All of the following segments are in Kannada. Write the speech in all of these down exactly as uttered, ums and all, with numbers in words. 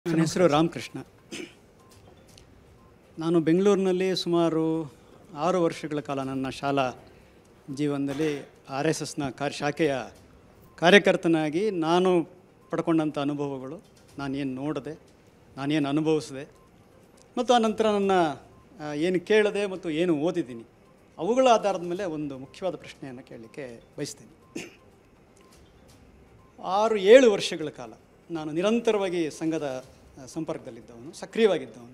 ನನ್ನ ಹೆಸರು ರಾಮಕೃಷ್ಣ. ನಾನು ಬೆಂಗಳೂರಿನಲ್ಲಿ ಸುಮಾರು ಆರು ವರ್ಷಗಳ ಕಾಲ ನನ್ನ ಶಾಲಾ ಜೀವನದಲ್ಲಿ ಆರ್ ಎಸ್ ಎಸ್ನ ಕಾರ್ಯ ಶಾಖೆಯ ಕಾರ್ಯಕರ್ತನಾಗಿ ನಾನು ಪಡ್ಕೊಂಡಂಥ ಅನುಭವಗಳು, ನಾನೇನು ನೋಡಿದೆ, ನಾನೇನು ಅನುಭವಿಸಿದೆ ಮತ್ತು ಆನಂತರ ನನ್ನ ಏನು ಕೇಳಿದೆ ಮತ್ತು ಏನು ಓದಿದ್ದೀನಿ ಅವುಗಳ ಆಧಾರದ ಮೇಲೆ ಒಂದು ಮುಖ್ಯವಾದ ಪ್ರಶ್ನೆಯನ್ನು ಕೇಳಲಿಕ್ಕೆ ಬಯಸ್ತೀನಿ. ಆರು ಏಳು ವರ್ಷಗಳ ಕಾಲ ನಾನು ನಿರಂತರವಾಗಿ ಸಂಘದ ಸಂಪರ್ಕದಲ್ಲಿದ್ದವನು, ಸಕ್ರಿಯವಾಗಿದ್ದವನು.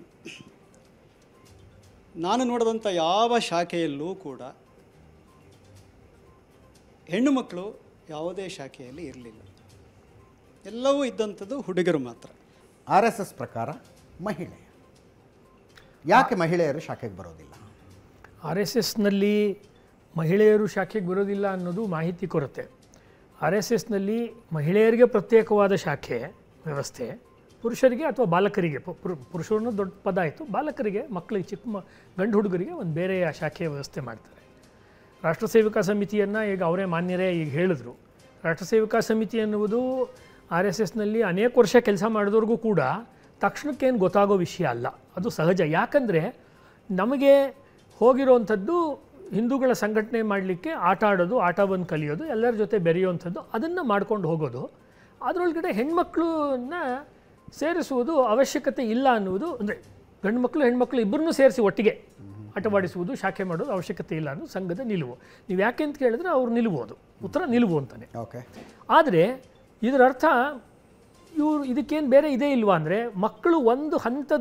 ನಾನು ನೋಡಿದಂಥ ಯಾವ ಶಾಖೆಯಲ್ಲೂ ಕೂಡ ಹೆಣ್ಣು ಮಕ್ಕಳು ಯಾವುದೇ ಶಾಖೆಯಲ್ಲಿ ಇರಲಿಲ್ಲ. ಎಲ್ಲವೂ ಇದ್ದಂಥದ್ದು ಹುಡುಗರು ಮಾತ್ರ. ಆರ್ ಎಸ್ ಎಸ್ ಪ್ರಕಾರ ಮಹಿಳೆ ಯಾಕೆ ಮಹಿಳೆಯರು ಶಾಖೆಗೆ ಬರೋದಿಲ್ಲ? ಆರ್ ಎಸ್ ಎಸ್ನಲ್ಲಿ ಮಹಿಳೆಯರು ಶಾಖೆಗೆ ಬರೋದಿಲ್ಲ ಅನ್ನೋದು ಮಾಹಿತಿ ಕೊರತೆ. ಆರ್ ಎಸ್ ಎಸ್ನಲ್ಲಿ ಮಹಿಳೆಯರಿಗೆ ಪ್ರತ್ಯೇಕವಾದ ಶಾಖೆ ವ್ಯವಸ್ಥೆ, ಪುರುಷರಿಗೆ ಅಥವಾ ಬಾಲಕರಿಗೆ, ಪುರುಷರನ್ನು ದೊಡ್ಡ ಪದ ಆಯಿತು, ಬಾಲಕರಿಗೆ, ಮಕ್ಕಳಿಗೆ, ಚಿಕ್ಕ ಮ ಗಂಡು ಹುಡುಗರಿಗೆ ಒಂದು ಬೇರೆಯ ಶಾಖೆಯ ವ್ಯವಸ್ಥೆ ಮಾಡ್ತಾರೆ. ರಾಷ್ಟ್ರ ಸೇವಕಾ ಸಮಿತಿಯನ್ನು ಈಗ ಅವರೇ ಮಾನ್ಯರೇ ಈಗ ಹೇಳಿದ್ರು. ರಾಷ್ಟ್ರ ಸೇವಕಾ ಸಮಿತಿ ಅನ್ನುವುದು ಆರ್ ಎಸ್ ಎಸ್ನಲ್ಲಿ ಅನೇಕ ವರ್ಷ ಕೆಲಸ ಮಾಡಿದವ್ರಿಗೂ ಕೂಡ ತಕ್ಷಣಕ್ಕೇನು ಗೊತ್ತಾಗೋ ವಿಷಯ ಅಲ್ಲ, ಅದು ಸಹಜ. ಯಾಕಂದರೆ ನಮಗೆ ಹೋಗಿರೋವಂಥದ್ದು ಹಿಂದೂಗಳ ಸಂಘಟನೆ ಮಾಡಲಿಕ್ಕೆ ಆಟ ಆಡೋದು, ಆಟವನ್ನು ಕಲಿಯೋದು, ಎಲ್ಲರ ಜೊತೆ ಬೆರೆಯುವಂಥದ್ದು, ಅದನ್ನು ಮಾಡ್ಕೊಂಡು ಹೋಗೋದು. ಅದರೊಳಗಡೆ ಹೆಣ್ಮಕ್ಳನ್ನ ಸೇರಿಸುವುದು ಅವಶ್ಯಕತೆ ಇಲ್ಲ ಅನ್ನುವುದು, ಅಂದರೆ ಗಂಡು ಮಕ್ಕಳು ಹೆಣ್ಮಕ್ಳು ಇಬ್ಬರನ್ನೂ ಸೇರಿಸಿ ಒಟ್ಟಿಗೆ ಆಟವಾಡಿಸುವುದು, ಶಾಖೆ ಮಾಡೋದು ಅವಶ್ಯಕತೆ ಇಲ್ಲ ಅನ್ನೋದು ಸಂಘದ ನಿಲುವು. ನೀವು ಯಾಕೆ ಅಂತ ಕೇಳಿದ್ರೆ ಅವ್ರು ನಿಲುವುದು, ಉತ್ತರ ನಿಲುವು ಅಂತಾನೆ. ಓಕೆ. ಆದರೆ ಇದರ ಅರ್ಥ ಇವರು ಇದಕ್ಕೇನು ಬೇರೆ ಇದೇ ಇಲ್ವಾ ಅಂದರೆ, ಮಕ್ಕಳು ಒಂದು ಹಂತದ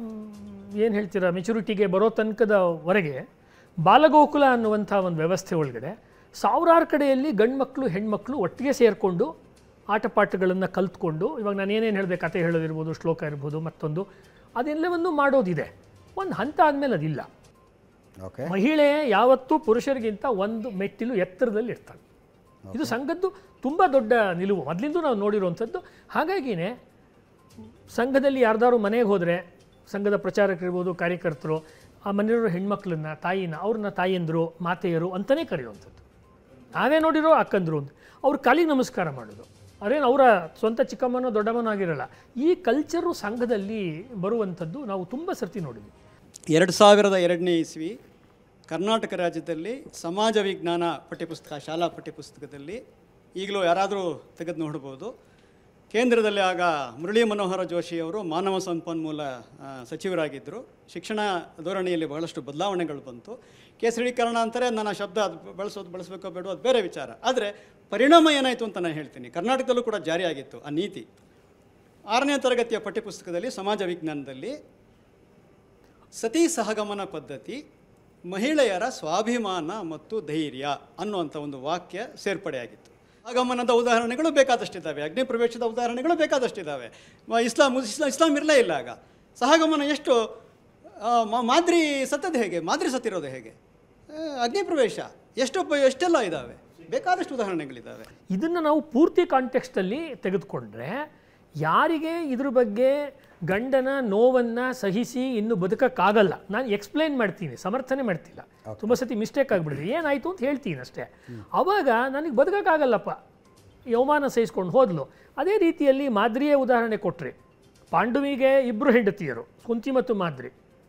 ಏನು ಹೇಳ್ತೀರಾ ಮೆಚುರಿಟಿಗೆ ಬರೋ ತನಕದವರೆಗೆ ಬಾಲಗೋಕುಲ ಅನ್ನುವಂಥ ಒಂದು ವ್ಯವಸ್ಥೆ ಒಳಗಡೆ ಸಾವಿರಾರು ಕಡೆಯಲ್ಲಿ ಗಂಡು ಮಕ್ಕಳು ಹೆಣ್ಮಕ್ಳು ಒಟ್ಟಿಗೆ ಸೇರಿಕೊಂಡು ಆಟ ಪಾಠಗಳನ್ನು ಕಲ್ತ್ಕೊಂಡು, ಇವಾಗ ನಾನು ಏನೇನು ಹೇಳಬೇಕು, ಕತೆ ಹೇಳೋದಿರ್ಬೋದು, ಶ್ಲೋಕ ಇರ್ಬೋದು, ಮತ್ತೊಂದು ಅದೆಲ್ಲವನ್ನು ಮಾಡೋದಿದೆ. ಒಂದು ಹಂತ ಆದಮೇಲೆ ಅದಿಲ್ಲ. ಓಕೆ. ಮಹಿಳೆ ಯಾವತ್ತೂ ಪುರುಷರಿಗಿಂತ ಒಂದು ಮೆಟ್ಟಿಲು ಎತ್ತರದಲ್ಲಿ ಇರ್ತಾಳೆ. ಇದು ಸಂಘದ್ದು ತುಂಬ ದೊಡ್ಡ ನಿಲುವು, ಮೊದಲಿಂದ ನಾವು ನೋಡಿರುವಂಥದ್ದು. ಹಾಗಾಗಿಯೇ ಸಂಘದಲ್ಲಿ ಯಾರ್ದಾರು ಮನೆಗೆ ಹೋದರೆ ಸಂಘದ ಪ್ರಚಾರಕರಿರ್ಬೋದು, ಕಾರ್ಯಕರ್ತರು, ಆ ಮನೆಯವರು ಹೆಣ್ಮಕ್ಳನ್ನ, ತಾಯಿನ, ಅವ್ರನ್ನ ತಾಯಿಯಂದರು, ಮಾತೆಯರು ಅಂತಲೇ ಕರೆಯುವಂಥದ್ದು. ನಾವೇ ನೋಡಿರೋ ಅಕ್ಕಂದರು ಅಂತ ಅವ್ರ ಕಾಲಿಗೆ ನಮಸ್ಕಾರ ಮಾಡೋದು. ಅದೇನು ಅವರ ಸ್ವಂತ ಚಿಕ್ಕಮ್ಮನೋ ದೊಡ್ಡಮ್ಮನೋ ಆಗಿರಲ್ಲ. ಈ ಕಲ್ಚರು ಸಂಘದಲ್ಲಿ ಬರುವಂಥದ್ದು ನಾವು ತುಂಬ ಸರ್ತಿ ನೋಡಿದ್ವಿ. ಎರಡು ಸಾವಿರದ ಎರಡನೇ ಇಸ್ವಿ ಕರ್ನಾಟಕ ರಾಜ್ಯದಲ್ಲಿ ಸಮಾಜ ವಿಜ್ಞಾನ ಪಠ್ಯಪುಸ್ತಕ, ಶಾಲಾ ಪಠ್ಯಪುಸ್ತಕದಲ್ಲಿ ಈಗಲೂ ಯಾರಾದರೂ ತೆಗೆದು ನೋಡ್ಬೋದು. ಕೇಂದ್ರದಲ್ಲಿ ಆಗ ಮುರಳಿ ಮನೋಹರ ಜೋಶಿಯವರು ಮಾನವ ಸಂಪನ್ಮೂಲ ಸಚಿವರಾಗಿದ್ದರು. ಶಿಕ್ಷಣ ಧೋರಣೆಯಲ್ಲಿ ಬಹಳಷ್ಟು ಬದಲಾವಣೆಗಳು ಬಂತು. ಕೇಸರೀಕರಣ ಅಂತಾರೆ, ನನ್ನ ಶಬ್ದ ಅದು ಬಳಸೋದು ಬಳಸಬೇಕೋ ಬೇಡೋ ಅದು ಬೇರೆ ವಿಚಾರ. ಆದರೆ ಪರಿಣಾಮ ಏನಾಯಿತು ಅಂತ ನಾನು ಹೇಳ್ತೀನಿ. ಕರ್ನಾಟಕದಲ್ಲೂ ಕೂಡ ಜಾರಿಯಾಗಿತ್ತು ಆ ನೀತಿ. ಆರನೇ ತರಗತಿಯ ಪಠ್ಯಪುಸ್ತಕದಲ್ಲಿ ಸಮಾಜ ವಿಜ್ಞಾನದಲ್ಲಿ ಸತಿ ಸಹಗಮನ ಪದ್ಧತಿ, ಮಹಿಳೆಯರ ಸ್ವಾಭಿಮಾನ ಮತ್ತು ಧೈರ್ಯ ಅನ್ನುವಂಥ ಒಂದು ವಾಕ್ಯ ಸೇರ್ಪಡೆಯಾಗಿತ್ತು. ಆಗಮನದ ಉದಾಹರಣೆಗಳು ಬೇಕಾದಷ್ಟಿದ್ದಾವೆ, ಅಗ್ನಿ ಪ್ರವೇಶದ ಉದಾಹರಣೆಗಳು ಬೇಕಾದಷ್ಟಿದ್ದಾವೆ. ಇಸ್ಲಾಂ ಇಸ್ಲಾಂ ಇಸ್ಲಾಂ ಇರಲೇ ಇಲ್ಲ ಆಗ. ಸಹಗಮನ ಎಷ್ಟು ಮಾದ್ರಿ ಸತ್ತದ್ದು ಹೇಗೆ, ಮಾದ್ರಿ ಸತ್ತಿರೋದು ಹೇಗೆ, ಅಗ್ನಿ ಪ್ರವೇಶ ಎಷ್ಟು ಎಷ್ಟೆಲ್ಲ ಇದ್ದಾವೆ, ಬೇಕಾದಷ್ಟು ಉದಾಹರಣೆಗಳಿದ್ದಾವೆ. ಇದನ್ನು ನಾವು ಪೂರ್ತಿ ಕಾಂಟೆಕ್ಸ್ಟಲ್ಲಿ ತೆಗೆದುಕೊಂಡ್ರೆ ಯಾರಿಗೆ ಇದ್ರ ಬಗ್ಗೆ ಗಂಡನ ನೋವನ್ನು ಸಹಿಸಿ ಇನ್ನು ಬದುಕೋಕ್ಕಾಗಲ್ಲ, ನಾನು ಎಕ್ಸ್ಪ್ಲೈನ್ ಮಾಡ್ತೀನಿ, ಸಮರ್ಥನೆ ಮಾಡ್ತಿಲ್ಲ, ತುಂಬ ಸತಿ ಮಿಸ್ಟೇಕ್ ಆಗಿಬಿಡಿದೆ, ಏನಾಯಿತು ಅಂತ ಹೇಳ್ತೀನಿ ಅಷ್ಟೇ. ಆವಾಗ ನನಗೆ ಬದುಕೋಕ್ಕಾಗಲ್ಲಪ್ಪ, ಯೌಮಾನ ಸಹಿಸ್ಕೊಂಡು ಹೋದ್ಲು. ಅದೇ ರೀತಿಯಲ್ಲಿ ಮಾದ್ರಿಯ ಉದಾಹರಣೆ ಕೊಟ್ಟರೆ, ಪಾಂಡುವಿಗೆ ಇಬ್ಬರು ಹೆಂಡತಿಯರು, ಕುಂತಿ ಮತ್ತು ಮಾದ್ರಿ.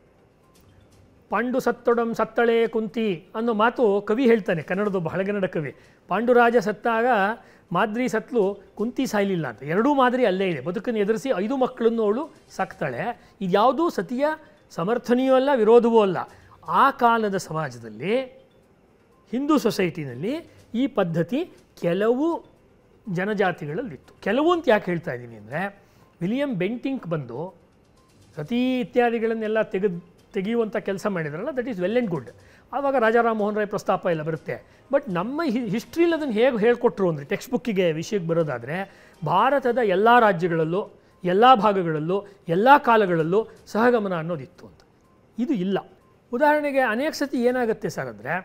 ಪಾಂಡು ಸತ್ತೊಡಂ ಸತ್ತಳೆ ಕುಂತಿ ಅನ್ನೋ ಮಾತು ಕವಿ ಹೇಳ್ತಾನೆ, ಕನ್ನಡದೊಬ್ಬ ಹಳಗನ್ನಡ ಕವಿ. ಪಾಂಡುರಾಜ ಸತ್ತಾಗ ಮಾದ್ರಿ ಸತ್ಲು, ಕುಂತಿ ಸಾಯಲಿಲ್ಲ ಅಂತ. ಎರಡೂ ಮಾದರಿ ಅಲ್ಲೇ ಇದೆ. ಬದುಕನ್ನು ಎದುರಿಸಿ ಐದು ಮಕ್ಕಳನ್ನು ಅವಳು ಸಾಕ್ತಾಳೆ. ಇದ್ಯಾವುದೂ ಸತಿಯ ಸಮರ್ಥನೀಯೂ ಅಲ್ಲ, ವಿರೋಧವೂ ಅಲ್ಲ. ಆ ಕಾಲದ ಸಮಾಜದಲ್ಲಿ, ಹಿಂದೂ ಸೊಸೈಟಿನಲ್ಲಿ ಈ ಪದ್ಧತಿ ಕೆಲವು ಜನಜಾತಿಗಳಲ್ಲಿತ್ತು. ಕೆಲವು ಅಂತ ಯಾಕೆ ಹೇಳ್ತಾ ಇದ್ದೀನಿ ಅಂದರೆ, ವಿಲಿಯಂ ಬೆಂಟಿಂಕ್ ಬಂದು ಸತಿ ಇತ್ಯಾದಿಗಳನ್ನೆಲ್ಲ ತೆಗೆದು ತೆಗೆಯುವಂಥ ಕೆಲಸ ಮಾಡಿದ್ರಲ್ಲ, that is well and good. ಆವಾಗ ರಾಜಾರಾಮ್ ಮೋಹನ್ ರಾಯ್ ಪ್ರಸ್ತಾಪ ಎಲ್ಲ ಬರುತ್ತೆ. ಬಟ್ ನಮ್ಮ ಹಿ ಹಿಸ್ಟ್ರಿಲಿ ಅದನ್ನು ಹೇಗೆ ಹೇಳ್ಕೊಟ್ರು ಅಂದರೆ, ಟೆಕ್ಸ್ಟ್ ಬುಕ್ಕಿಗೆ ವಿಷಯಕ್ಕೆ ಬರೋದಾದರೆ, ಭಾರತದ ಎಲ್ಲ ರಾಜ್ಯಗಳಲ್ಲೂ, ಎಲ್ಲ ಭಾಗಗಳಲ್ಲೂ, ಎಲ್ಲ ಕಾಲಗಳಲ್ಲೂ ಸಹಗಮನ ಅನ್ನೋದಿತ್ತು ಅಂತ. ಇದು ಇಲ್ಲ. ಉದಾಹರಣೆಗೆ ಅನೇಕ ಸತಿ ಏನಾಗುತ್ತೆ ಸರ್ ಅಂದರೆ,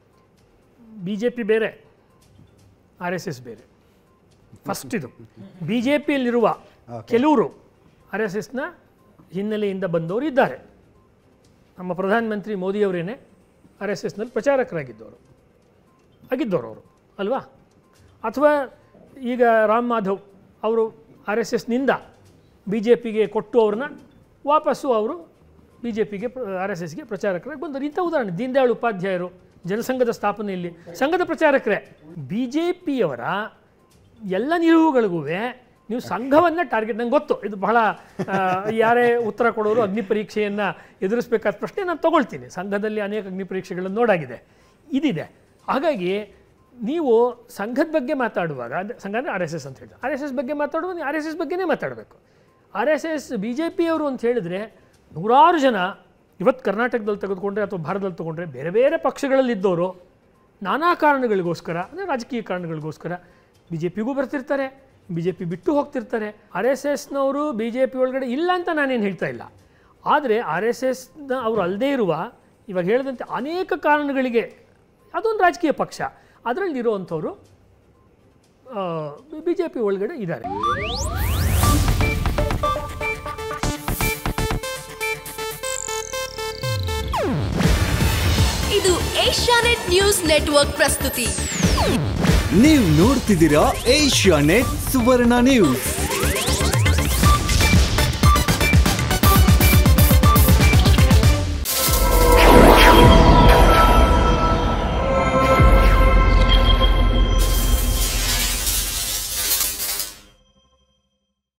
ಬಿ ಜೆ ಪಿ ಬೇರೆ, ಆರ್ ಎಸ್ ಎಸ್ ಬೇರೆ. ಫಸ್ಟ್ ಇದು ಬಿ ಜೆ ಪಿಯಲ್ಲಿರುವ ಕೆಲವರು ಆರ್ ಎಸ್ ಎಸ್ನ ಹಿನ್ನೆಲೆಯಿಂದ ಬಂದವರು ಇದ್ದಾರೆ. ನಮ್ಮ ಪ್ರಧಾನಮಂತ್ರಿ ಮೋದಿಯವರೇನೆ ಆರ್ ಎಸ್ ಎಸ್ನಲ್ಲಿ ಪ್ರಚಾರಕರಾಗಿದ್ದವರು ಆಗಿದ್ದವರು ಅವರು ಅಲ್ವಾ. ಅಥವಾ ಈಗ ರಾಮ್ ಮಾಧವ್ ಅವರು ಆರ್ ಎಸ್ ಎಸ್ನಿಂದ ಬಿ ಜೆ ಪಿಗೆ ಕೊಟ್ಟು ಅವ್ರನ್ನ ವಾಪಸ್ಸು ಅವರು ಬಿ ಜೆ ಪಿಗೆ ಆರ್ ಎಸ್ ಎಸ್ಗೆ ಪ್ರಚಾರಕರಾಗಿ ಬಂದರು. ಇಂಥ ಉದಾಹರಣೆ ದೀನದಯಾಳ್ ಉಪಾಧ್ಯಾಯರು ಜನಸಂಘದ ಸ್ಥಾಪನೆಯಲ್ಲಿ ಸಂಘದ ಪ್ರಚಾರಕರೇ. ಬಿ ಜೆ ಪಿಯವರ ಎಲ್ಲ ನಿಲುವುಗಳಿಗೂ ನೀವು ಸಂಘವನ್ನು ಟಾರ್ಗೆಟ್, ನಂಗೆ ಗೊತ್ತು ಇದು ಬಹಳ ಯಾರೇ ಉತ್ತರ ಕೊಡೋರು ಅಗ್ನಿ ಪರೀಕ್ಷೆಯನ್ನು ಎದುರಿಸಬೇಕಾದ ಪ್ರಶ್ನೆ ನಾನು ತೊಗೊಳ್ತೀನಿ. ಸಂಘದಲ್ಲಿ ಅನೇಕ ಅಗ್ನಿ ಪರೀಕ್ಷೆಗಳನ್ನು ನೋಡಾಗಿದೆ, ಇದಿದೆ. ಹಾಗಾಗಿ ನೀವು ಸಂಘದ ಬಗ್ಗೆ ಮಾತಾಡುವಾಗ, ಅಂದರೆ ಸಂಘ ಅಂದರೆ ಆರ್ ಎಸ್ ಎಸ್ ಅಂತ ಹೇಳಿದ್ರೆ, ಆರ್ ಎಸ್ ಎಸ್ ಬಗ್ಗೆ ಮಾತಾಡುವಾಗ ನೀವು ಆರ್ ಎಸ್ ಎಸ್ ಬಗ್ಗೆನೇ ಮಾತಾಡಬೇಕು. R S S B J ಪಿಯವರು ಅಂತ ಹೇಳಿದರೆ ನೂರಾರು ಜನ ಇವತ್ತು ಕರ್ನಾಟಕದಲ್ಲಿ ತೆಗೆದುಕೊಂಡ್ರೆ ಅಥವಾ ಭಾರತದಲ್ಲಿ ತೊಗೊಂಡ್ರೆ ಬೇರೆ ಬೇರೆ ಪಕ್ಷಗಳಲ್ಲಿದ್ದವರು ನಾನಾ ಕಾರಣಗಳಿಗೋಸ್ಕರ, ಅಂದರೆ ರಾಜಕೀಯ ಕಾರಣಗಳಿಗೋಸ್ಕರ ಬಿ ಜೆ ಪಿಗೂ ಬರ್ತಿರ್ತಾರೆ, ಬಿ ಜೆ ಪಿ ಬಿಟ್ಟು ಹೋಗ್ತಿರ್ತಾರೆ. ಆರ್ ಎಸ್ ಎಸ್ನವರು ಬಿ ಜೆ ಪಿ ಒಳಗಡೆ ಇಲ್ಲ ಅಂತ ನಾನೇನು ಹೇಳ್ತಾ ಇಲ್ಲ. ಆದರೆ ಆರ್ ಎಸ್ ಎಸ್ನ ಅವರು ಅಲ್ಲದೇ ಇರುವ ಇವಾಗ ಹೇಳಿದಂತೆ ಅನೇಕ ಕಾರಣಗಳಿಗೆ ಅದೊಂದು ರಾಜಕೀಯ ಪಕ್ಷ, ಅದರಲ್ಲಿರುವಂಥವ್ರು ಬಿ ಜೆ ಪಿ ಒಳಗಡೆ ಇದ್ದಾರೆ. ಇದು ಏಷ್ಯಾನೆಟ್ ನ್ಯೂಸ್ ನೆಟ್ವರ್ಕ್ ಪ್ರಸ್ತುತಿ. ನೀವು ನೋಡ್ತಿದ್ದೀರಾ ಏಷ್ಯಾನೆಟ್ ಸುವರ್ಣ ನ್ಯೂಸ್.